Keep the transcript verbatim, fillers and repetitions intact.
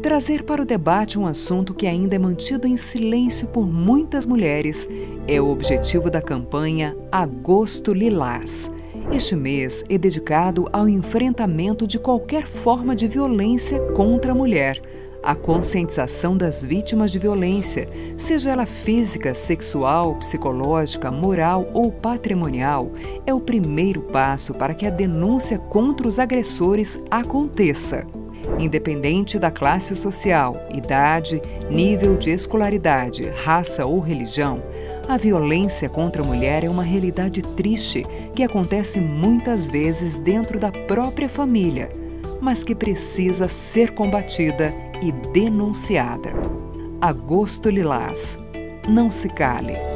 Trazer para o debate um assunto que ainda é mantido em silêncio por muitas mulheres é o objetivo da campanha Agosto Lilás. Este mês é dedicado ao enfrentamento de qualquer forma de violência contra a mulher, a conscientização das vítimas de violência, seja ela física, sexual, psicológica, moral ou patrimonial, é o primeiro passo para que a denúncia contra os agressores aconteça. Independente da classe social, idade, nível de escolaridade, raça ou religião, a violência contra a mulher é uma realidade triste que acontece muitas vezes dentro da própria família, mas que precisa ser combatida e denunciada. Agosto Lilás. Não se cale.